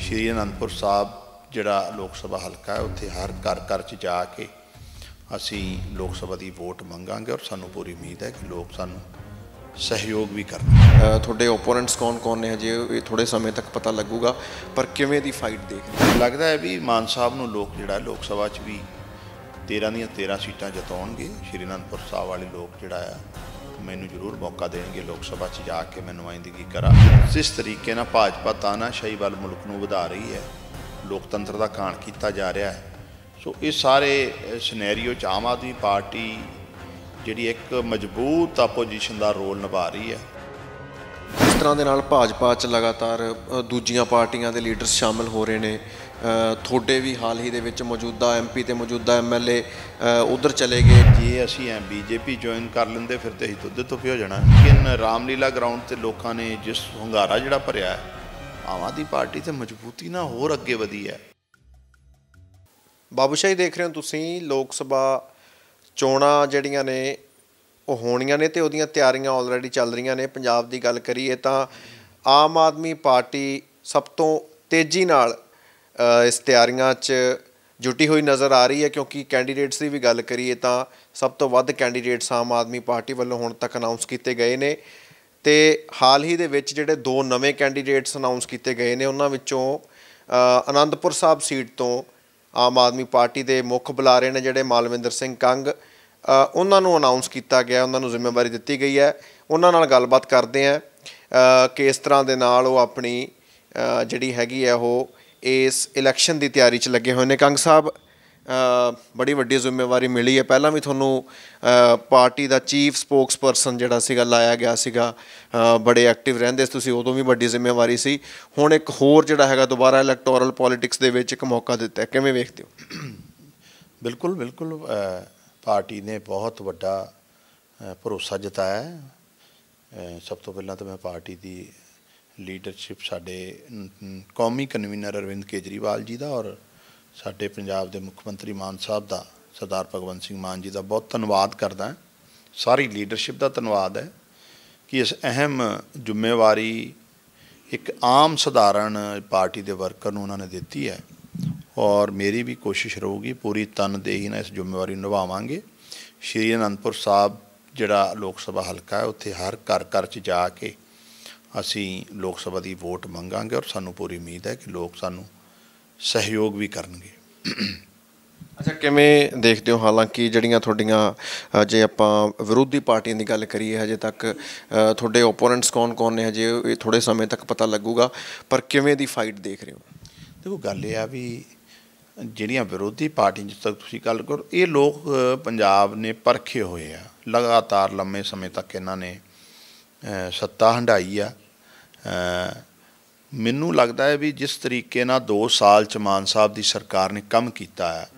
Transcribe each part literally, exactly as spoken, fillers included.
श्री आनंदपुर साहब जिहड़ा लोक सभा हल्का है उत्थे हर घर घर च जाके असी लोक सभा की वोट मंगांगे और सानू पूरी उम्मीद है कि लोग सानू सहयोग भी करना। थोड़े ओपोनेंट्स कौन कौन ने हजे थोड़े समय तक पता लगूगा, पर किवें दी फाइट देख लगता है भी मान साहब नू लोग जिहड़ा लोक सभा च भी तेरह दियां तेरह सीटां जिताउणगे। श्री आनंदपुर साहब वाले लोग जिहड़ा आ मैनू जरूर मौका देंगे लोक सभा च जाके मैं नुमाइंदगी करा। जिस तरीके नाल भाजपा तानाशाही वाल मुल्क नू वधा रही है, लोकतंत्र का घाण किया जा रहा है, सो ये सारे सिनेरियो च आम आदमी पार्टी जिहड़ी एक मजबूत अपोजिशन का रोल निभा रही है। इस तरह के नाल भाजपा च लगातार दूजियां पार्टियां के लीडर्स शामिल हो रहे हैं। थोड़े भी हाल ही दे विच मौजूदा एम पी तो मौजूदा एम एल ए उधर चले गए। जे असी बीजेपी ज्वाइन कर लेंदे फिर तो असीं तुद्धे तुप्पे हो जाना। लेकिन रामलीला ग्राउंड से लोगों ने जिस hungaरा जिहड़ा भरिया है, आम आदमी पार्टी तो मजबूती ना होर अगे वधी है। बाबूशाही देख रहे हो तुसीं, लोक सभा चोणां जिहड़ियां ने ਉਹ ਹੋਣੀਆਂ ਨੇ ਤੇ ਉਹਦੀਆਂ ਤਿਆਰੀਆਂ ਆਲਰੇਡੀ ਚੱਲ ਰਹੀਆਂ ਨੇ। ਪੰਜਾਬ ਦੀ ਗੱਲ ਕਰੀਏ ਤਾਂ ਆਮ ਆਦਮੀ ਪਾਰਟੀ ਸਭ ਤੋਂ ਤੇਜ਼ੀ ਨਾਲ ਇਸ ਤਿਆਰੀਆਂ 'ਚ ਜੁਟੀ ਹੋਈ ਨਜ਼ਰ ਆ ਰਹੀ ਹੈ, ਕਿਉਂਕਿ ਕੈਂਡੀਡੇਟਸ ਦੀ ਵੀ ਗੱਲ ਕਰੀਏ ਤਾਂ ਸਭ ਤੋਂ ਵੱਧ ਕੈਂਡੀਡੇਟਸ ਆਮ ਆਦਮੀ ਪਾਰਟੀ ਵੱਲੋਂ ਹੁਣ ਤੱਕ ਅਨਾਊਂਸ ਕੀਤੇ ਗਏ ਨੇ। ਅਤੇ ਹਾਲ ਹੀ ਦੇ ਵਿੱਚ ਜਿਹੜੇ ਦੋ ਨਵੇਂ ਕੈਂਡੀਡੇਟਸ ਅਨਾਊਂਸ ਕੀਤੇ ਗਏ ਨੇ ਉਹਨਾਂ ਵਿੱਚੋਂ ਆਨੰਦਪੁਰ ਸਾਹਿਬ ਸੀਟ ਤੋਂ ਆਮ ਆਦਮੀ ਪਾਰਟੀ ਦੇ ਮੁੱਖ ਬੁਲਾਰੇ ਨੇ ਜਿਹੜੇ ਮਾਲਵਿੰਦਰ ਸਿੰਘ ਕੰਗ, ਉਹਨਾਂ ਨੂੰ ਅਨਾਊਂਸ ਕੀਤਾ ਗਿਆ, ਉਹਨਾਂ ਨੂੰ ਜ਼ਿੰਮੇਵਾਰੀ ਦਿੱਤੀ ਗਈ ਹੈ। ਉਹਨਾਂ ਨਾਲ ਗੱਲਬਾਤ ਕਰਦੇ ਹਾਂ ਕਿ ਇਸ ਤਰ੍ਹਾਂ ਦੇ ਨਾਲ ਉਹ ਆਪਣੀ ਜਿਹੜੀ ਹੈਗੀ ਹੈ ਉਹ ਇਸ ਇਲੈਕਸ਼ਨ ਦੀ ਤਿਆਰੀ 'ਚ ਲੱਗੇ ਹੋਏ ਨੇ। ਕੰਗ ਸਾਹਿਬ, ਬੜੀ ਵੱਡੀ ਜ਼ਿੰਮੇਵਾਰੀ ਮਿਲੀ ਹੈ। ਪਹਿਲਾਂ ਵੀ ਤੁਹਾਨੂੰ ਪਾਰਟੀ ਦਾ ਚੀਫ ਸਪੋਕਸ ਪਰਸਨ ਜਿਹੜਾ ਸੀਗਾ ਲਾਇਆ ਗਿਆ ਸੀਗਾ, ਬੜੇ ਐਕਟਿਵ ਰਹਿੰਦੇ ਸੀ ਤੁਸੀਂ, ਉਦੋਂ ਵੀ ਵੱਡੀ ਜ਼ਿੰਮੇਵਾਰੀ ਸੀ। ਹੁਣ ਇੱਕ ਹੋਰ ਜਿਹੜਾ ਹੈਗਾ ਦੁਬਾਰਾ ਇਲੈਕਟੋਰਲ ਪੋਲੀਟਿਕਸ ਦੇ ਵਿੱਚ ਇੱਕ ਮੌਕਾ ਦਿੱਤਾ, ਕਿਵੇਂ ਵੇਖਦੇ ਹੋ? ਬਿਲਕੁਲ ਬਿਲकुल पार्टी ने बहुत वड्डा भरोसा जताया है। सब तो पहला तो मैं पार्टी की लीडरशिप साडे कौमी कन्वीनर अरविंद केजरीवाल जी का और साडे पंजाब के मुख्यमंत्री मान साहब का, सरदार भगवंत सिंह मान जी का बहुत धन्यवाद करदा। सारी लीडरशिप का धन्यवाद है कि इस अहम जिम्मेवारी एक आम सधारण पार्टी के वर्कर को उन्होंने दी है और मेरी भी कोशिश रहूगी पूरी तनदेही ना इस जिम्मेवारी निभावांगे। श्री आनंदपुर साहब जिहड़ा लोक सभा हल्का है उत्थे हर घर घर च जाके असी लोक सभा की वोट मंगांगे और सानू पूरी उम्मीद है कि लोग सानू सहयोग भी करनगे। ਅੱਛਾ, ਕਿਵੇਂ ਦੇਖਦੇ ਹੋ? ਹਾਲਾਂਕਿ ਜਿਹੜੀਆਂ ਤੁਹਾਡੀਆਂ ਜੇ ਆਪਾਂ ਵਿਰੋਧੀ ਪਾਰਟੀਆਂ ਦੀ ਗੱਲ ਕਰੀਏ, ਹਜੇ ਤੱਕ ਤੁਹਾਡੇ ਓਪੋਨੈਂਟਸ ਕੌਣ ਕੌਣ ਨੇ ਹਜੇ ਇਹ ਥੋੜ੍ਹੇ ਸਮੇਂ ਤੱਕ ਪਤਾ ਲੱਗੂਗਾ, ਪਰ ਕਿਵੇਂ ਦੀ ਫਾਈਟ ਦੇਖ ਰਹੇ ਹੋ? ਦੇਖੋ, ਗੱਲ ਇਹ ਆ ਵੀ ਜਿਹੜੀਆਂ ਵਿਰੋਧੀ ਪਾਰਟੀ ਜਿਸ ਤੱਕ ਤੁਸੀਂ ਗੱਲ ਕਰੋ, ਇਹ ਲੋਕ ਪੰਜਾਬ ਨੇ ਪਰਖੇ ਹੋਏ ਆ। ਲਗਾਤਾਰ ਲੰਮੇ ਸਮੇਂ ਤੱਕ ਇਹਨਾਂ ਨੇ ਸੱਤਾ ਹੰਢਾਈ ਆ। ਮੈਨੂੰ ਲੱਗਦਾ ਹੈ ਵੀ ਜਿਸ ਤਰੀਕੇ ਨਾਲ ਦੋ ਸਾਲ 'ਚ ਮਾਨ ਸਾਹਿਬ ਦੀ ਸਰਕਾਰ ਨੇ ਕੰਮ ਕੀਤਾ ਹੈ,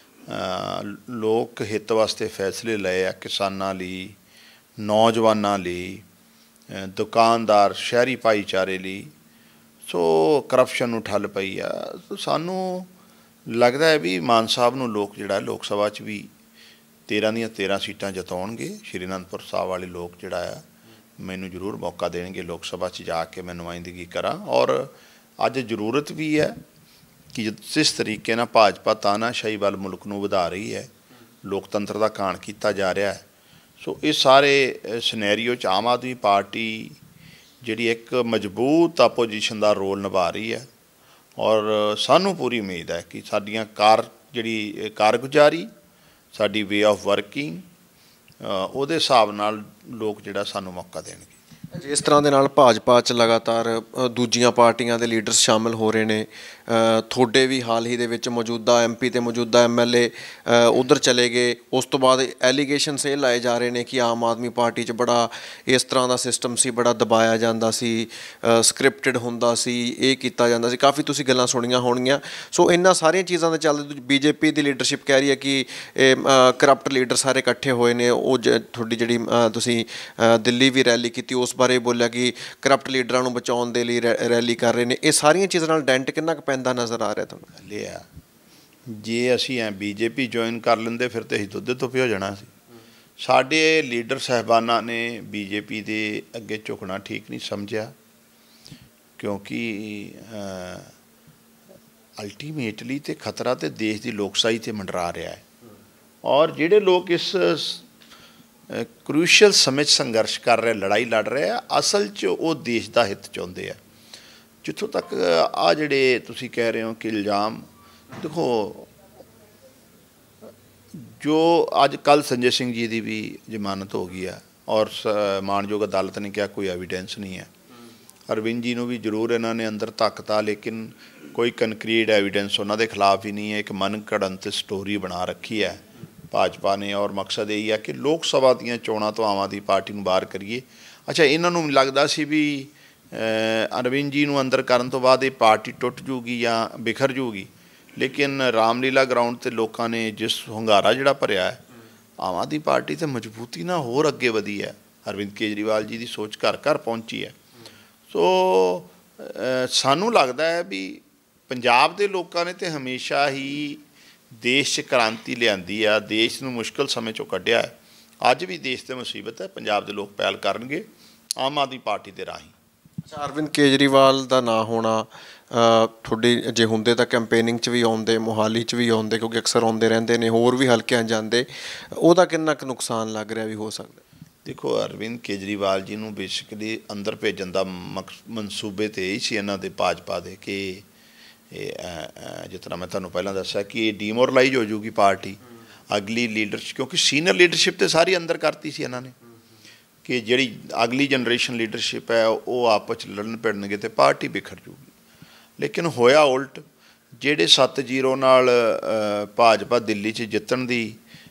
ਲੋਕ ਹਿੱਤ ਵਾਸਤੇ ਫੈਸਲੇ ਲਏ ਆ, ਕਿਸਾਨਾਂ ਲਈ, ਨੌਜਵਾਨਾਂ ਲਈ, ਦੁਕਾਨਦਾਰ, ਸ਼ਹਿਰੀ ਭਾਈਚਾਰੇ ਲਈ, ਸੋ ਕਰਪਸ਼ਨ ਨੂੰ ਠੱਲ ਪਈ ਆ। ਸਾਨੂੰ लगता है भी मान साहब नू लोग जिहड़ा लोक सभा च भी तेरह दियां तेरह सीटां जिताउणगे। श्री आनंदपुर साहब वाले लोग जिहड़ा आ मैनू जरूर मौका देंगे लोक सभा च जाके मैं नुमाइंदगी करा। और अज जरूरत भी है कि जिस तरीके नाल भाजपा तानाशाही वाल मुल्क नू वधा रही है, लोकतंत्र का घाण किया जा रहा है, सो ये सारे सिनेरियो च आम आदमी पार्टी जिहड़ी एक मजबूत अपोजिशन का रोल निभा रही है और सानू पूरी उम्मीद है कि साडियां कार जिहड़ी कारगुजारी, साडी वे ऑफ वर्किंग, ਉਹਦੇ ਹਿਸਾਬ ਨਾਲ ਲੋਕ ਜਿਹੜਾ ਸਾਨੂੰ ਮੌਕਾ ਦੇਣਗੇ। ਜਿਸ ਤਰ੍ਹਾਂ ਦੇ ਨਾਲ ਭਾਜਪਾ 'ਚ ਲਗਾਤਾਰ ਦੂਜੀਆਂ ਪਾਰਟੀਆਂ ਦੇ ਲੀਡਰਸ ਸ਼ਾਮਿਲ ਹੋ ਰਹੇ ਨੇ, ਥੋੜੇ ਵੀ ਹਾਲ ਹੀ ਦੇ ਵਿੱਚ ਮੌਜੂਦਾ ਐਮ ਪੀ ਅਤੇ ਮੌਜੂਦਾ ਐਮ ਐਲ ਏ ਉੱਧਰ ਚਲੇ ਗਏ। ਉਸ ਤੋਂ ਬਾਅਦ ਐਲੀਗੇਸ਼ਨਸ ਇਹ ਲਾਏ ਜਾ ਰਹੇ ਨੇ ਕਿ ਆਮ ਆਦਮੀ ਪਾਰਟੀ 'ਚ ਬੜਾ ਇਸ ਤਰ੍ਹਾਂ ਦਾ ਸਿਸਟਮ ਸੀ, ਬੜਾ ਦਬਾਇਆ ਜਾਂਦਾ ਸੀ, ਸਕ੍ਰਿਪਟਡ ਹੁੰਦਾ ਸੀ, ਇਹ ਕੀਤਾ ਜਾਂਦਾ ਸੀ। ਕਾਫੀ ਤੁਸੀਂ ਗੱਲਾਂ ਸੁਣੀਆਂ ਹੋਣਗੀਆਂ। ਸੋ ਇਹਨਾਂ ਸਾਰੀਆਂ ਚੀਜ਼ਾਂ ਦੇ ਚੱਲਦੇ ਬੀਜੇਪੀ ਦੀ ਲੀਡਰਸ਼ਿਪ ਕਹਿ ਰਹੀ ਹੈ ਕਿ ਇਹ ਕਰਪਟ ਲੀਡਰ ਸਾਰੇ ਇਕੱਠੇ ਹੋਏ ਨੇ। ਉਹ ਜ ਤੁਹਾਡੀ ਜਿਹੜੀ ਤੁਸੀਂ ਦਿੱਲੀ ਵੀ ਰੈਲੀ ਕੀਤੀ, ਉਸ ਬਾਰੇ ਬੋਲਿਆ ਕਿ ਕਰਪਟ ਲੀਡਰਾਂ ਨੂੰ ਬਚਾਉਣ ਦੇ ਲਈ ਰੈ ਰੈਲੀ ਕਰ ਰਹੇ ਨੇ। ਇਹ ਸਾਰੀਆਂ ਚੀਜ਼ਾਂ ਨਾਲ ਡੈਂਟ ਕਿੰਨਾ ਕੁ ਪੈਂਦਾ ਨਜ਼ਰ ਆ ਰਿਹਾ ਤੁਹਾਨੂੰ? ਗੱਲ ਇਹ ਆ, ਜੇ ਅਸੀਂ ਐ ਬੀਜੇਪੀ ਜੁਆਇਨ ਕਰ ਲੈਂਦੇ ਫਿਰ ਤਾਂ ਅਸੀਂ ਦੁੱਧੇ ਧੁੱਪੇ ਹੋ ਜਾਣਾ ਸੀ। ਸਾਡੇ ਲੀਡਰ ਸਾਹਿਬਾਨਾਂ ਨੇ ਬੀਜੇਪੀ ਦੇ ਅੱਗੇ ਝੁਕਣਾ ਠੀਕ ਨਹੀਂ ਸਮਝਿਆ, ਕਿਉਂਕਿ ਅਲਟੀਮੇਟਲੀ ਤੇ ਖਤਰਾ ਤੇ ਦੇਸ਼ ਦੀ ਲੋਕਸ਼ਾਹੀ ਤੇ ਮੰਡਰਾ ਰਿਹਾ ਹੈ। ਔਰ ਜਿਹੜੇ ਲੋਕ ਇਸ ਕਰੂਸ਼ੀਅਲ ਸਮੇਂ 'ਚ ਸੰਘਰਸ਼ ਕਰ ਰਹੇ, ਲੜਾਈ ਲੜ ਰਹੇ ਆ, ਅਸਲ 'ਚ ਉਹ ਦੇਸ਼ ਦਾ ਹਿੱਤ ਚਾਹੁੰਦੇ ਆ। ਜਿੱਥੋਂ ਤੱਕ ਆ ਜਿਹੜੇ ਤੁਸੀਂ ਕਹਿ ਰਹੇ ਹੋ ਕਿ ਇਲਜ਼ਾਮ, ਦੇਖੋ ਜੋ ਅੱਜ ਕੱਲ੍ਹ ਸੰਜੇ ਸਿੰਘ ਜੀ ਦੀ ਵੀ ਜ਼ਮਾਨਤ ਹੋ ਗਈ ਆ ਔਰ ਮਾਣਯੋਗ ਅਦਾਲਤ ਨੇ ਕਿਹਾ ਕੋਈ ਐਵੀਡੈਂਸ ਨਹੀਂ ਹੈ। ਅਰਵਿੰਦ ਜੀ ਨੂੰ ਵੀ ਜ਼ਰੂਰ ਇਹਨਾਂ ਨੇ ਅੰਦਰ ਧੱਕਤਾ, ਲੇਕਿਨ ਕੋਈ ਕੰਕਰੀਟ ਐਵੀਡੈਂਸ ਉਹਨਾਂ ਦੇ ਖਿਲਾਫ ਹੀ ਨਹੀਂ ਹੈ। ਇੱਕ ਮਨ ਘੜੰਤ ਸਟੋਰੀ ਬਣਾ ਰੱਖੀ ਹੈ ਭਾਜਪਾ ਨੇ, ਔਰ ਮਕਸਦ ਇਹੀ ਹੈ ਕਿ ਲੋਕ ਸਭਾ ਦੀਆਂ ਚੋਣਾਂ ਤੋਂ ਆਮ ਆਦਮੀ ਪਾਰਟੀ ਨੂੰ ਬਾਹਰ ਕਰੀਏ। ਅੱਛਾ, ਇਹਨਾਂ ਨੂੰ ਲੱਗਦਾ ਸੀ ਵੀ ਅਰਵਿੰਦ ਜੀ ਨੂੰ ਅੰਦਰ ਕਰਨ ਤੋਂ ਬਾਅਦ ਇਹ ਪਾਰਟੀ ਟੁੱਟ ਜੂਗੀ ਜਾਂ ਬਿਖਰ ਜੂਗੀ, ਲੇਕਿਨ ਰਾਮਲੀਲਾ ਗਰਾਊਂਡ 'ਤੇ ਲੋਕਾਂ ਨੇ ਜਿਸ ਹੁੰਗਾਰਾ ਜਿਹੜਾ ਭਰਿਆ ਹੈ, ਆਮ ਆਦਮੀ ਪਾਰਟੀ ਤੇ ਮਜ਼ਬੂਤੀ ਨਾਲ ਹੋਰ ਅੱਗੇ ਵਧੀ ਹੈ। ਅਰਵਿੰਦ ਕੇਜਰੀਵਾਲ ਜੀ ਦੀ ਸੋਚ ਘਰ ਘਰ ਪਹੁੰਚੀ ਹੈ। ਸੋ ਸਾਨੂੰ ਲੱਗਦਾ ਹੈ ਵੀ ਪੰਜਾਬ ਦੇ ਲੋਕਾਂ ਨੇ ਤਾਂ ਹਮੇਸ਼ਾ ਹੀ ਦੇਸ਼ 'ਚ ਕ੍ਰਾਂਤੀ ਲਿਆਂਦੀ ਆ, ਦੇਸ਼ ਨੂੰ ਮੁਸ਼ਕਿਲ ਸਮੇਂ 'ਚੋਂ ਕੱਢਿਆ ਹੈ। ਅੱਜ ਵੀ ਦੇਸ਼ 'ਤੇ ਮੁਸੀਬਤ ਹੈ, ਪੰਜਾਬ ਦੇ ਲੋਕ ਪਹਿਲ ਕਰਨਗੇ ਆਮ ਆਦਮੀ ਪਾਰਟੀ ਦੇ ਰਾਹੀਂ। ਅੱਛਾ, ਅਰਵਿੰਦ ਕੇਜਰੀਵਾਲ ਦਾ ਨਾਂ ਹੋਣਾ ਤੁਹਾਡੀ ਜੇ ਹੁੰਦੇ ਤਾਂ ਕੈਂਪੇਨਿੰਗ 'ਚ ਵੀ ਆਉਂਦੇ, ਮੋਹਾਲੀ 'ਚ ਵੀ ਆਉਂਦੇ, ਕਿਉਂਕਿ ਅਕਸਰ ਆਉਂਦੇ ਰਹਿੰਦੇ ਨੇ, ਹੋਰ ਵੀ ਹਲਕਿਆਂ ਜਾਂਦੇ, ਉਹਦਾ ਕਿੰਨਾ ਕੁ ਨੁਕਸਾਨ ਲੱਗ ਰਿਹਾ ਵੀ ਹੋ ਸਕਦਾ? ਦੇਖੋ, ਅਰਵਿੰਦ ਕੇਜਰੀਵਾਲ ਜੀ ਨੂੰ ਬੇਸਿਕਲੀ ਅੰਦਰ ਭੇਜਣ ਦਾ ਮਕ ਮਨਸੂਬੇ ਤੇ ਹੀ ਸੀ ਇਹਨਾਂ ਦੇ ਭਾਜਪਾ ਦੇ, ਕਿ ਇਹ ਜਿਸ ਤਰ੍ਹਾਂ ਮੈਂ ਤੁਹਾਨੂੰ ਪਹਿਲਾਂ ਦੱਸਿਆ ਕਿ ਇਹ ਡੀਮੋਰਲਾਈਜ਼ ਹੋ ਜੂਗੀ ਪਾਰਟੀ। ਅਗਲੀ ਲੀਡਰਸ਼ਿਪ, ਕਿਉਂਕਿ ਸੀਨੀਅਰ ਲੀਡਰਸ਼ਿਪ ਤਾਂ ਸਾਰੀ ਅੰਦਰ ਕਰਤੀ ਸੀ ਇਹਨਾਂ ਨੇ, ਕਿ ਜਿਹੜੀ ਅਗਲੀ ਜਨਰੇਸ਼ਨ ਲੀਡਰਸ਼ਿਪ ਹੈ ਉਹ ਆਪਸ 'ਚ ਲੜਨ ਭਿੜਨਗੇ ਅਤੇ ਪਾਰਟੀ ਬਿਖਰ ਜੂਗੀ। ਲੇਕਿਨ ਹੋਇਆ ਉਲਟ। ਜਿਹੜੇ ਸੱਤ ਜੀਰੋ ਨਾਲ ਭਾਜਪਾ ਦਿੱਲੀ 'ਚ ਜਿੱਤਣ ਦੀ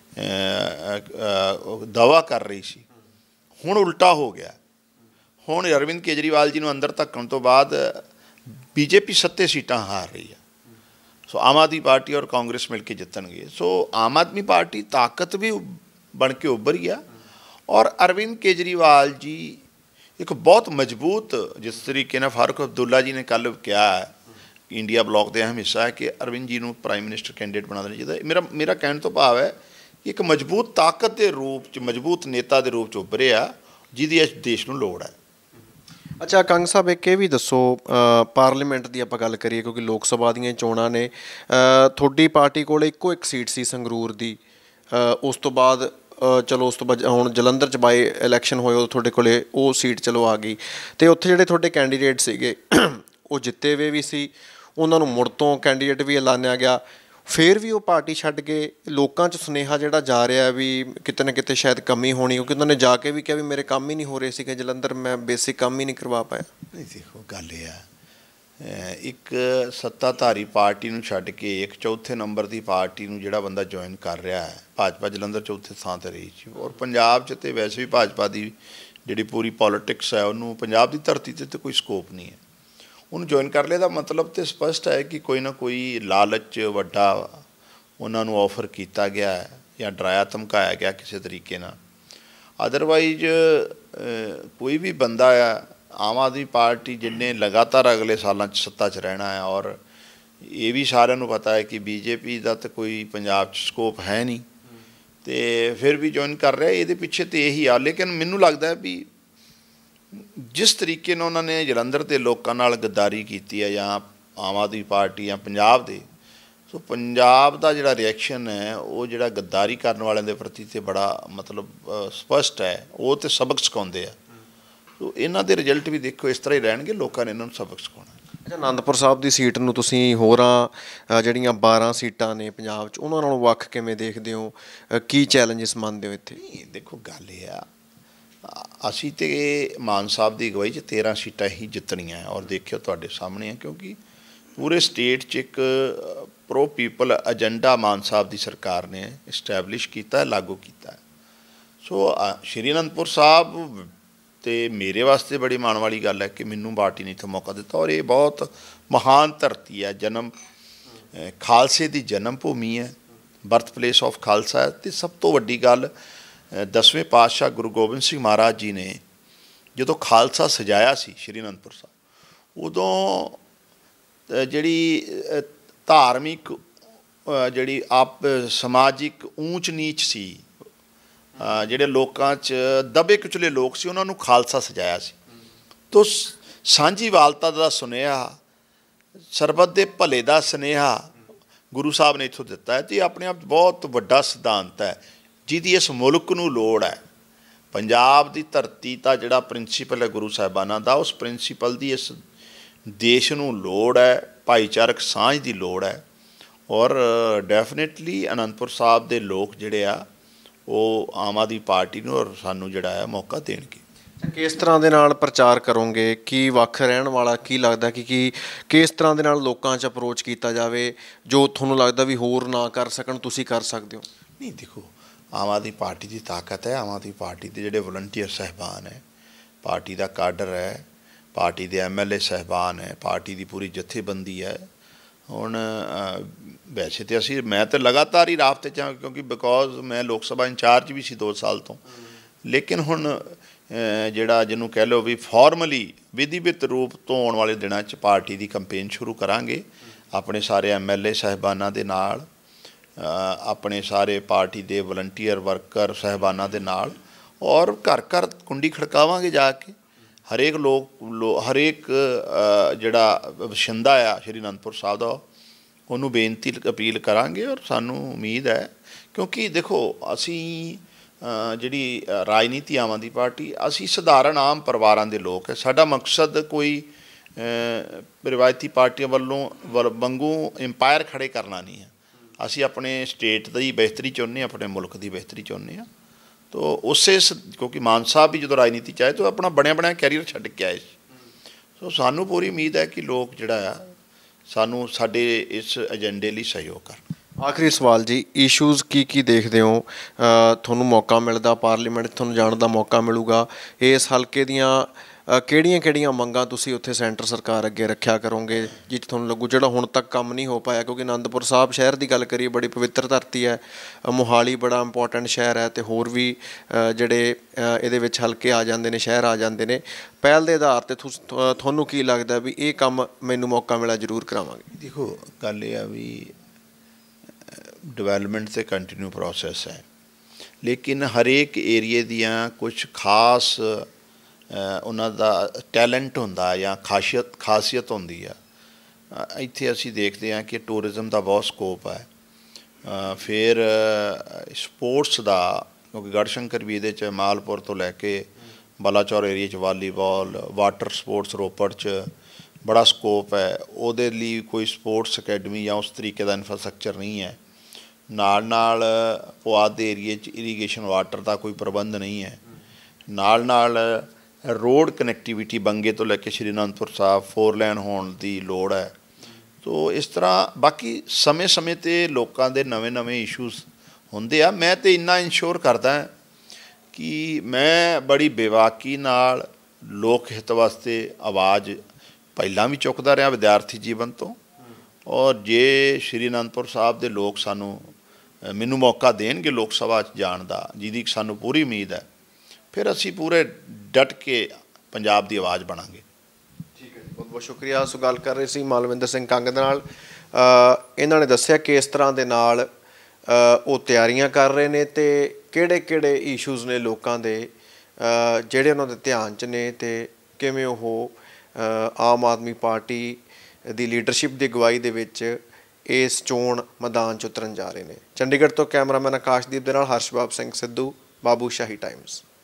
ਦਾਅਵਾ ਕਰ ਰਹੀ ਸੀ, ਹੁਣ ਉਲਟਾ ਹੋ ਗਿਆ। ਹੁਣ ਅਰਵਿੰਦ ਕੇਜਰੀਵਾਲ ਜੀ ਨੂੰ ਅੰਦਰ ਧੱਕਣ ਤੋਂ ਬਾਅਦ ਬੀਜੇਪੀ ਸੱਤੇ ਸੀਟਾਂ ਹਾਰ ਰਹੀ ਹੈ। ਸੋ ਆਮ ਆਦਮੀ ਪਾਰਟੀ ਔਰ ਕਾਂਗਰਸ ਮਿਲ ਕੇ ਜਿੱਤਣਗੇ। ਸੋ ਆਮ ਆਦਮੀ ਪਾਰਟੀ ਤਾਕਤ ਵੀ ਬਣ ਕੇ ਉੱਭਰੀ ਆ, ਔਰ ਅਰਵਿੰਦ ਕੇਜਰੀਵਾਲ ਜੀ ਇੱਕ ਬਹੁਤ ਮਜ਼ਬੂਤ, ਜਿਸ ਤਰੀਕੇ ਨਾਲ ਫਾਰੂਕ ਅਬਦੁੱਲਾ ਜੀ ਨੇ ਕੱਲ੍ਹ ਕਿਹਾ ਇੰਡੀਆ ਬਲਾਕ ਦੇ ਅਹਿਮ ਹਿੱਸਾ ਹੈ ਕਿ ਅਰਵਿੰਦ ਜੀ ਨੂੰ ਪ੍ਰਾਈਮ ਮਿਨਿਸਟਰ ਕੈਂਡੀਡੇਟ ਬਣਾ ਦੇਣਾ ਚਾਹੀਦਾ। ਮੇਰਾ ਮੇਰਾ ਕਹਿਣ ਤੋਂ ਭਾਵ ਹੈ ਕਿ ਇੱਕ ਮਜ਼ਬੂਤ ਤਾਕਤ ਦੇ ਰੂਪ 'ਚ, ਮਜ਼ਬੂਤ ਨੇਤਾ ਦੇ ਰੂਪ 'ਚ ਉੱਭਰੇ ਆ, ਜਿਹਦੀ ਇਸ ਦੇਸ਼ ਨੂੰ ਲੋੜ ਹੈ। ਅੱਛਾ, ਕੰਗ ਸਾਹਿਬ ਇੱਕ ਇਹ ਵੀ ਦੱਸੋ, ਪਾਰਲੀਮੈਂਟ ਦੀ ਆਪਾਂ ਗੱਲ ਕਰੀਏ, ਕਿਉਂਕਿ ਲੋਕ ਸਭਾ ਦੀਆਂ ਚੋਣਾਂ ਨੇ, ਤੁਹਾਡੀ ਪਾਰਟੀ ਕੋਲ ਇੱਕੋ ਇੱਕ ਸੀਟ ਸੀ ਸੰਗਰੂਰ ਦੀ, ਉਸ ਤੋਂ ਬਾਅਦ ਚਲੋ ਉਸ ਤੋਂ ਬਾਅਦ ਹੁਣ ਜਲੰਧਰ 'ਚ ਬਾਈ ਇਲੈਕਸ਼ਨ ਹੋਏ, ਉਹ ਤੁਹਾਡੇ ਕੋਲ ਉਹ ਸੀਟ ਚਲੋ ਆ ਗਈ, ਅਤੇ ਉੱਥੇ ਜਿਹੜੇ ਤੁਹਾਡੇ ਕੈਂਡੀਡੇਟ ਸੀਗੇ ਉਹ ਜਿੱਤੇ ਹੋਏ ਵੀ ਸੀ, ਉਹਨਾਂ ਨੂੰ ਮੁੜ ਤੋਂ ਕੈਂਡੀਡੇਟ ਵੀ ਐਲਾਨਿਆ ਗਿਆ, ਫਿਰ ਵੀ ਉਹ ਪਾਰਟੀ ਛੱਡ ਕੇ। ਲੋਕਾਂ 'ਚ ਸੁਨੇਹਾ ਜਿਹੜਾ ਜਾ ਰਿਹਾ ਵੀ ਕਿਤੇ ਨਾ ਕਿਤੇ ਸ਼ਾਇਦ ਕਮੀ ਹੋਣੀ, ਕਿਉਂਕਿ ਉਹਨਾਂ ਨੇ ਜਾ ਕੇ ਵੀ ਕਿਹਾ ਵੀ ਮੇਰੇ ਕੰਮ ਹੀ ਨਹੀਂ ਹੋ ਰਹੇ ਸੀਗੇ ਜਲੰਧਰ, ਮੈਂ ਬੇਸਿਕ ਕੰਮ ਹੀ ਨਹੀਂ ਕਰਵਾ ਪਾਇਆ। ਨਹੀਂ, ਦੇਖੋ ਗੱਲ ਇਹ ਆ, ਇੱਕ ਸੱਤਾਧਾਰੀ ਪਾਰਟੀ ਨੂੰ ਛੱਡ ਕੇ ਇੱਕ ਚੌਥੇ ਨੰਬਰ ਦੀ ਪਾਰਟੀ ਨੂੰ ਜਿਹੜਾ ਬੰਦਾ ਜੁਆਇਨ ਕਰ ਰਿਹਾ ਹੈ, ਭਾਜਪਾ ਜਲੰਧਰ ਚੌਥੇ ਥਾਂ 'ਤੇ ਰਹੀ ਸੀ, ਔਰ ਪੰਜਾਬ 'ਚ ਤਾਂ ਵੈਸੇ ਵੀ ਭਾਜਪਾ ਦੀ ਜਿਹੜੀ ਪੂਰੀ ਪੋਲੀਟਿਕਸ ਹੈ ਉਹਨੂੰ ਪੰਜਾਬ ਦੀ ਧਰਤੀ 'ਤੇ ਤਾਂ ਕੋਈ ਸਕੋਪ ਨਹੀਂ ਹੈ। ਉਹਨੂੰ ਜੁਆਇਨ ਕਰ ਲਿਆ ਦਾ ਮਤਲਬ ਤਾਂ ਸਪਸ਼ਟ ਹੈ ਕਿ ਕੋਈ ਨਾ ਕੋਈ ਲਾਲਚ ਵੱਡਾ ਉਹਨਾਂ ਨੂੰ ਆਫਰ ਕੀਤਾ ਗਿਆ ਹੈ ਜਾਂ ਡਰਾਇਆ ਧਮਕਾਇਆ ਗਿਆ ਕਿਸੇ ਤਰੀਕੇ ਨਾਲ। ਅਦਰਵਾਈਜ਼ ਕੋਈ ਵੀ ਬੰਦਾ ਆ, ਆਮ ਆਦਮੀ ਪਾਰਟੀ ਜਿਹਨੇ ਲਗਾਤਾਰ ਅਗਲੇ ਸਾਲਾਂ 'ਚ ਸੱਤਾ 'ਚ ਰਹਿਣਾ ਹੈ, ਔਰ ਇਹ ਵੀ ਸਾਰਿਆਂ ਨੂੰ ਪਤਾ ਹੈ ਕਿ ਬੀਜੇਪੀ ਦਾ ਤਾਂ ਕੋਈ ਪੰਜਾਬ 'ਚ ਸਕੋਪ ਹੈ ਨਹੀਂ, ਅਤੇ ਫਿਰ ਵੀ ਜੁਆਇਨ ਕਰ ਰਿਹਾ। ਇਹਦੇ ਪਿੱਛੇ ਤਾਂ ਇਹੀ ਆ। ਲੇਕਿਨ ਮੈਨੂੰ ਲੱਗਦਾ ਵੀ ਜਿਸ ਤਰੀਕੇ ਨਾਲ ਉਹਨਾਂ ਨੇ ਜਲੰਧਰ ਦੇ ਲੋਕਾਂ ਨਾਲ ਗੱਦਾਰੀ ਕੀਤੀ ਹੈ, ਜਾਂ ਆਮ ਆਦਮੀ ਪਾਰਟੀ ਜਾਂ ਪੰਜਾਬ ਦੇ, ਸੋ ਪੰਜਾਬ ਦਾ ਜਿਹੜਾ ਰਿਐਕਸ਼ਨ ਹੈ ਉਹ ਜਿਹੜਾ ਗੱਦਾਰੀ ਕਰਨ ਵਾਲਿਆਂ ਦੇ ਪ੍ਰਤੀ ਤੇ ਬੜਾ ਮਤਲਬ ਸਪਸ਼ਟ ਹੈ, ਉਹ ਤਾਂ ਸਬਕ ਸਿਖਾਉਂਦੇ ਆ। ਸੋ ਇਹਨਾਂ ਦੇ ਰਿਜ਼ਲਟ ਵੀ ਦੇਖੋ ਇਸ ਤਰ੍ਹਾਂ ਹੀ ਰਹਿਣਗੇ, ਲੋਕਾਂ ਨੇ ਇਹਨਾਂ ਨੂੰ ਸਬਕ ਸਿਖਾਉਣਾ। ਅੱਛਾ, ਅਨੰਦਪੁਰ ਸਾਹਿਬ ਦੀ ਸੀਟ ਨੂੰ ਤੁਸੀਂ ਹੋਰਾਂ ਜਿਹੜੀਆਂ ਬਾਰਾਂ ਸੀਟਾਂ ਨੇ ਪੰਜਾਬ 'ਚ, ਉਹਨਾਂ ਨਾਲੋਂ ਵੱਖ ਕਿਵੇਂ ਦੇਖਦੇ ਹੋ? ਕੀ ਚੈਲੰਜਸ ਮੰਨਦੇ ਹੋ ਇੱਥੇ? ਦੇਖੋ ਗੱਲ ਇਹ ਆ, ਅਸੀਂ ਤਾਂ ਮਾਨ ਸਾਹਿਬ ਦੀ ਅਗਵਾਈ 'ਚ ਤੇਰ੍ਹਾਂ ਸੀਟਾਂ ਹੀ ਜਿੱਤਣੀਆਂ, ਔਰ ਦੇਖਿਓ ਤੁਹਾਡੇ ਸਾਹਮਣੇ ਆ, ਕਿਉਂਕਿ ਪੂਰੇ ਸਟੇਟ 'ਚ ਇੱਕ pro people agenda Mann Sahib ਦੀ ਸਰਕਾਰ ਨੇ ਇਸਟੈਬਲਿਸ਼ ਕੀਤਾ, ਲਾਗੂ ਕੀਤਾ। ਸੋ ਸ਼੍ਰੀ ਅਨੰਦਪੁਰ ਸਾਹਿਬ ਤੇ ਮੇਰੇ ਵਾਸਤੇ ਬੜੀ ਮਾਣ ਵਾਲੀ ਗੱਲ ਹੈ ਕਿ ਮੈਨੂੰ ਪਾਰਟੀ ਨੇ ਇੱਥੇ ਮੌਕਾ ਦਿੱਤਾ, ਔਰ ਇਹ ਬਹੁਤ ਮਹਾਨ ਧਰਤੀ ਹੈ, ਜਨਮ ਖਾਲਸੇ ਦੀ ਜਨਮ ਭੂਮੀ ਹੈ, ਬਰਥ ਪਲੇਸ ਆਫ ਖਾਲਸਾ ਹੈ। ਅਤੇ ਸਭ ਤੋਂ ਵੱਡੀ ਗੱਲ, ਦਸਵੇਂ ਪਾਤਸ਼ਾਹ ਗੁਰੂ ਗੋਬਿੰਦ ਸਿੰਘ ਮਹਾਰਾਜ ਜੀ ਨੇ ਜਦੋਂ ਖਾਲਸਾ ਸਜਾਇਆ ਸੀ ਸ਼੍ਰੀ ਅਨੰਦਪੁਰ ਸਾਹਿਬ, ਉਦੋਂ ਜਿਹੜੀ ਧਾਰਮਿਕ ਜਿਹੜੀ ਆਪ ਸਮਾਜਿਕ ਊਚ ਨੀਚ ਸੀ, ਜਿਹੜੇ ਲੋਕਾਂ 'ਚ ਦਬੇ ਕੁਚਲੇ ਲੋਕ ਸੀ, ਉਹਨਾਂ ਨੂੰ ਖਾਲਸਾ ਸਜਾਇਆ ਸੀ। ਤੋ ਸਾਂਝੀਵਾਲਤਾ ਦਾ ਸੁਨੇਹਾ ਸਰਬੱਤ ਦੇ ਭਲੇ ਦਾ ਸੁਨੇਹਾ ਗੁਰੂ ਸਾਹਿਬ ਨੇ ਇੱਥੋਂ ਦਿੱਤਾ ਹੈ, ਅਤੇ ਆਪਣੇ ਆਪ ਬਹੁਤ ਵੱਡਾ ਸਿਧਾਂਤ ਹੈ ਜਿਹਦੀ ਇਸ ਮੁਲਕ ਨੂੰ ਲੋੜ ਹੈ। ਪੰਜਾਬ ਦੀ ਧਰਤੀ ਦਾ ਜਿਹੜਾ ਪ੍ਰਿੰਸੀਪਲ ਹੈ ਗੁਰੂ ਸਾਹਿਬਾਨਾਂ ਦਾ, ਉਸ ਪ੍ਰਿੰਸੀਪਲ ਦੀ ਇਸ ਦੇਸ਼ ਨੂੰ ਲੋੜ ਹੈ, ਭਾਈਚਾਰਕ ਸਾਂਝ ਦੀ ਲੋੜ ਹੈ। ਔਰ ਡੈਫੀਨੇਟਲੀ ਅਨੰਦਪੁਰ ਸਾਹਿਬ ਦੇ ਲੋਕ ਜਿਹੜੇ ਆ ਉਹ ਆਮ ਆਦਮੀ ਪਾਰਟੀ ਨੂੰ ਔਰ ਸਾਨੂੰ ਜਿਹੜਾ ਹੈ ਮੌਕਾ ਦੇਣਗੇ। ਕਿਸ ਤਰ੍ਹਾਂ ਦੇ ਨਾਲ ਪ੍ਰਚਾਰ ਕਰੋਗੇ? ਕੀ ਵੱਖ ਰਹਿਣ ਵਾਲਾ ਕੀ ਲੱਗਦਾ ਕਿ ਕੀ ਕਿਸ ਤਰ੍ਹਾਂ ਦੇ ਨਾਲ ਲੋਕਾਂ 'ਚ ਅਪਰੋਚ ਕੀਤਾ ਜਾਵੇ ਜੋ ਤੁਹਾਨੂੰ ਲੱਗਦਾ ਵੀ ਹੋਰ ਨਾ ਕਰ ਸਕਣ, ਤੁਸੀਂ ਕਰ ਸਕਦੇ ਹੋ? ਨਹੀਂ, ਦੇਖੋ, ਆਮ ਆਦਮੀ ਪਾਰਟੀ ਦੀ ਤਾਕਤ ਹੈ, ਆਮ ਆਦਮੀ ਪਾਰਟੀ ਦੇ ਜਿਹੜੇ ਵਲੰਟੀਅਰ ਸਾਹਿਬਾਨ ਹੈ, ਪਾਰਟੀ ਦਾ ਕਾਡਰ ਹੈ, ਪਾਰਟੀ ਦੇ ਐਮ ਐਲ ਏ ਸਾਹਿਬਾਨ ਹੈ, ਪਾਰਟੀ ਦੀ ਪੂਰੀ ਜਥੇਬੰਦੀ ਹੈ। ਹੁਣ ਵੈਸੇ ਤਾਂ ਅਸੀਂ ਮੈਂ ਤਾਂ ਲਗਾਤਾਰ ਹੀ ਰਾਬਤੇ 'ਚ ਹਾਂ, ਕਿਉਂਕਿ ਬਿਕੋਜ਼ ਮੈਂ ਲੋਕ ਸਭਾ ਇੰਚਾਰਜ ਵੀ ਸੀ ਦੋ ਸਾਲ ਤੋਂ। ਲੇਕਿਨ ਹੁਣ ਜਿਹੜਾ ਜਿਹਨੂੰ ਕਹਿ ਲਓ ਵੀ ਫਾਰਮਲੀ ਵਿਧੀਵਤ ਰੂਪ ਤੋਂ ਆਉਣ ਵਾਲੇ ਦਿਨਾਂ 'ਚ ਪਾਰਟੀ ਦੀ ਕੰਪੇਨ ਸ਼ੁਰੂ ਕਰਾਂਗੇ ਆਪਣੇ ਸਾਰੇ ਐਮ ਐਲ ਏ ਸਾਹਿਬਾਨਾਂ ਦੇ ਨਾਲ, ਆਪਣੇ ਸਾਰੇ ਪਾਰਟੀ ਦੇ ਵਲੰਟੀਅਰ ਵਰਕਰ ਸਾਹਿਬਾਨਾਂ ਦੇ ਨਾਲ, ਔਰ ਘਰ ਘਰ ਕੁੰਡੀ ਖੜਕਾਵਾਂਗੇ ਜਾ ਕੇ। ਹਰੇਕ ਲੋਕ ਲੋ ਹਰੇਕ ਜਿਹੜਾ ਵਸਿੰਦਾ ਆ ਸ਼੍ਰੀ ਅਨੰਦਪੁਰ ਸਾਹਿਬ ਦਾ, ਉਹਨੂੰ ਬੇਨਤੀ ਅਪੀਲ ਕਰਾਂਗੇ। ਔਰ ਸਾਨੂੰ ਉਮੀਦ ਹੈ, ਕਿਉਂਕਿ ਦੇਖੋ ਅਸੀਂ ਜਿਹੜੀ ਰਾਜਨੀਤੀ ਆਮ ਆਦਮੀ ਪਾਰਟੀ, ਅਸੀਂ ਸਧਾਰਨ ਆਮ ਪਰਿਵਾਰਾਂ ਦੇ ਲੋਕ ਹੈ। ਸਾਡਾ ਮਕਸਦ ਕੋਈ ਰਿਵਾਇਤੀ ਪਾਰਟੀਆਂ ਵੱਲੋਂ ਵਾਂਗੂ ਇੰਪਾਇਰ ਖੜ੍ਹੇ ਕਰਨਾ ਨਹੀਂ ਹੈ। ਅਸੀਂ ਆਪਣੇ ਸਟੇਟ ਦੀ ਬਿਹਤਰੀ ਚਾਹੁੰਦੇ ਹਾਂ, ਆਪਣੇ ਮੁਲਕ ਦੀ ਬਿਹਤਰੀ ਚਾਹੁੰਦੇ ਹਾਂ। ਤੋ ਉਸੇ ਕਿਉਂਕਿ ਮਾਨ ਸਾਹਿਬ ਵੀ ਜਦੋਂ ਰਾਜਨੀਤੀ 'ਚ ਆਏ ਤਾਂ ਆਪਣਾ ਬਣਿਆ ਬਣਿਆ ਕੈਰੀਅਰ ਛੱਡ ਕੇ ਆਏ ਸੀ। ਸੋ ਸਾਨੂੰ ਪੂਰੀ ਉਮੀਦ ਹੈ ਕਿ ਲੋਕ ਜਿਹੜਾ ਆ ਸਾਨੂੰ ਸਾਡੇ ਇਸ ਏਜੰਡੇ ਲਈ ਸਹਿਯੋਗ ਕਰਨ। ਆਖਰੀ ਸਵਾਲ ਜੀ, ਇਸ਼ੂਜ਼ ਕੀ ਕੀ ਦੇਖਦੇ ਹੋ? ਤੁਹਾਨੂੰ ਮੌਕਾ ਮਿਲਦਾ, ਪਾਰਲੀਮੈਂਟ ਤੁਹਾਨੂੰ ਜਾਣ ਦਾ ਮੌਕਾ ਮਿਲੂਗਾ, ਇਸ ਹਲਕੇ ਦੀਆਂ ਕਿਹੜੀਆਂ ਕਿਹੜੀਆਂ ਮੰਗਾਂ ਤੁਸੀਂ ਉੱਥੇ ਸੈਂਟਰ ਸਰਕਾਰ ਅੱਗੇ ਰੱਖਿਆ ਕਰੋਗੇ ਜਿੱਥੇ ਤੁਹਾਨੂੰ ਲੱਗੂ ਜਿਹੜਾ ਹੁਣ ਤੱਕ ਕੰਮ ਨਹੀਂ ਹੋ ਪਾਇਆ? ਕਿਉਂਕਿ ਅਨੰਦਪੁਰ ਸਾਹਿਬ ਸ਼ਹਿਰ ਦੀ ਗੱਲ ਕਰੀਏ, ਬੜੀ ਪਵਿੱਤਰ ਧਰਤੀ ਹੈ, ਮੋਹਾਲੀ ਬੜਾ ਇੰਪੋਰਟੈਂਟ ਸ਼ਹਿਰ ਹੈ, ਅਤੇ ਹੋਰ ਵੀ ਜਿਹੜੇ ਇਹਦੇ ਵਿੱਚ ਹਲਕੇ ਆ ਜਾਂਦੇ ਨੇ, ਸ਼ਹਿਰ ਆ ਜਾਂਦੇ ਨੇ। ਪਹਿਲ ਦੇ ਆਧਾਰ 'ਤੇ ਤੁਹਾਨੂੰ ਕੀ ਲੱਗਦਾ ਵੀ ਇਹ ਕੰਮ ਮੈਨੂੰ ਮੌਕਾ ਮਿਲਿਆ ਜ਼ਰੂਰ ਕਰਾਵਾਂਗੇ? ਦੇਖੋ, ਗੱਲ ਇਹ ਆ ਵੀ ਡਿਵੈਲਪਮੈਂਟ ਤੇ ਕੰਟੀਨਿਊ ਪ੍ਰੋਸੈਸ ਹੈ, ਲੇਕਿਨ ਹਰੇਕ ਏਰੀਏ ਦੀਆਂ ਕੁਛ ਖਾਸ ਉਹਨਾਂ ਦਾ ਟੈਲੈਂਟ ਹੁੰਦਾ ਜਾਂ ਖਾਸੀਅਤ ਖਾਸੀਅਤ ਹੁੰਦੀ ਆ। ਇੱਥੇ ਅਸੀਂ ਦੇਖਦੇ ਹਾਂ ਕਿ ਟੂਰਿਜ਼ਮ ਦਾ ਬਹੁਤ ਸਕੋਪ ਹੈ। ਫਿਰ ਸਪੋਰਟਸ ਦਾ, ਕਿਉਂਕਿ ਗੜ੍ਹਸ਼ੰਕਰ ਵੀ ਇਹਦੇ 'ਚ, ਮਾਲਪੁਰ ਤੋਂ ਲੈ ਕੇ ਬਲਾਚੌਰ ਏਰੀਏ 'ਚ ਵਾਲੀਬਾਲ, ਵਾਟਰ ਸਪੋਰਟਸ ਰੋਪੜ 'ਚ ਬੜਾ ਸਕੋਪ ਹੈ। ਉਹਦੇ ਲਈ ਕੋਈ ਸਪੋਰਟਸ ਅਕੈਡਮੀ ਜਾਂ ਉਸ ਤਰੀਕੇ ਦਾ ਇਨਫਰਾਸਟਰਕਚਰ ਨਹੀਂ ਹੈ। ਨਾਲ ਨਾਲ ਪੁਆਧ ਦੇ ਏਰੀਏ 'ਚ ਇਰੀਗੇਸ਼ਨ ਵਾਟਰ ਦਾ ਕੋਈ ਪ੍ਰਬੰਧ ਨਹੀਂ ਹੈ। ਨਾਲ ਨਾਲ ਰੋਡ ਕਨੈਕਟੀਵਿਟੀ ਬੰਗੇ ਤੋਂ ਲੈ ਕੇ ਸ਼੍ਰੀ ਅਨੰਦਪੁਰ ਸਾਹਿਬ ਫੋਰ ਲੈਨ ਹੋਣ ਦੀ ਲੋੜ ਹੈ। ਤੋ ਇਸ ਤਰ੍ਹਾਂ ਬਾਕੀ ਸਮੇਂ ਸਮੇਂ 'ਤੇ ਲੋਕਾਂ ਦੇ ਨਵੇਂ ਨਵੇਂ ਇਸ਼ੂਜ਼ ਹੁੰਦੇ ਆ। ਮੈਂ ਤਾਂ ਇੰਨਾ ਇੰਸ਼ੋਰ ਕਰਦਾ ਕਿ ਮੈਂ ਬੜੀ ਬੇਬਾਕੀ ਨਾਲ ਲੋਕ ਹਿੱਤ ਵਾਸਤੇ ਆਵਾਜ਼ ਪਹਿਲਾਂ ਵੀ ਚੁੱਕਦਾ ਰਿਹਾ ਵਿਦਿਆਰਥੀ ਜੀਵਨ ਤੋਂ। ਔਰ ਜੇ ਸ਼੍ਰੀ ਅਨੰਦਪੁਰ ਸਾਹਿਬ ਦੇ ਲੋਕ ਸਾਨੂੰ ਮੈਨੂੰ ਮੌਕਾ ਦੇਣਗੇ ਲੋਕ ਸਭਾ 'ਚ ਜਾਣ ਦਾ, ਜਿਹਦੀ ਸਾਨੂੰ ਪੂਰੀ ਉਮੀਦ ਹੈ, ਫਿਰ ਅਸੀਂ ਪੂਰੇ ਡਟ ਕੇ ਪੰਜਾਬ ਦੀ ਆਵਾਜ਼ ਬਣਾਂਗੇ। ਠੀਕ ਹੈ, ਬਹੁਤ ਬਹੁਤ ਸ਼ੁਕਰੀਆ। ਸੋ ਗੱਲ ਕਰ ਰਹੇ ਸੀ ਮਾਲਵਿੰਦਰ ਸਿੰਘ ਕੰਗ ਦੇ ਨਾਲ। ਇਹਨਾਂ ਨੇ ਦੱਸਿਆ ਕਿ ਇਸ ਤਰ੍ਹਾਂ ਦੇ ਨਾਲ ਉਹ ਤਿਆਰੀਆਂ ਕਰ ਰਹੇ ਨੇ ਅਤੇ ਕਿਹੜੇ ਕਿਹੜੇ ਇਸ਼ੂਜ਼ ਨੇ ਲੋਕਾਂ ਦੇ ਜਿਹੜੇ ਉਹਨਾਂ ਦੇ ਧਿਆਨ 'ਚ ਨੇ, ਅਤੇ ਕਿਵੇਂ ਉਹ ਆਮ ਆਦਮੀ ਪਾਰਟੀ ਦੀ ਲੀਡਰਸ਼ਿਪ ਦੀ ਅਗਵਾਈ ਦੇ ਵਿੱਚ ਇਸ ਚੋਣ ਮੈਦਾਨ 'ਚ ਉਤਰਨ ਜਾ ਰਹੇ ਨੇ। ਚੰਡੀਗੜ੍ਹ ਤੋਂ ਕੈਮਰਾਮੈਨ ਆਕਾਸ਼ਦੀਪ ਦੇ ਨਾਲ ਹਰਸ਼ਬਾਬ ਸਿੰਘ ਸਿੱਧੂ, ਬਾਬੂ ਸ਼ਾਹੀ ਟਾਈਮਜ਼।